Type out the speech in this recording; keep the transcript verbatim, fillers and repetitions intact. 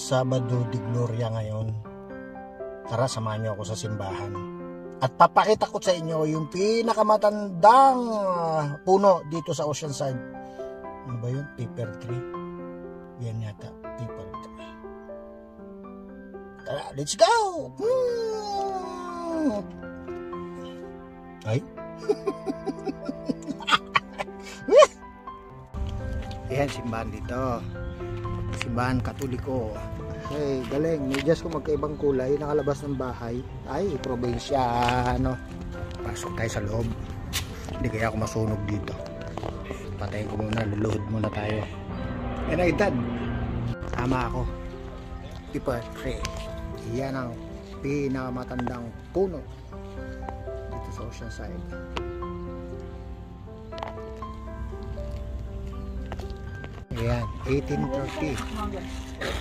Sabado de Gloria ngayon. Tara, samahan niyo ako sa simbahan. At papakita ko sa inyo yung pinakamatandang puno dito sa Oceanside. Ano ba yun? Paper tree. Yan yata, paper tree. Tara, let's go! Hmm. Ay? Ayan, simbahan dito. Simbahan Katoliko. Hey, galing. Medyas ko magkaibang kulay. Nakalabas ng bahay. Ay, probinsya. Ano? Pasok tayo sa loob. Hindi kaya ako masunog dito. Patayin ko muna. Luluhod muna tayo. Yan ang edad. Tama ako. Paper tree. Yan ang pinakamatandang puno dito sa Oceanside. Ayan, eighteen thirty.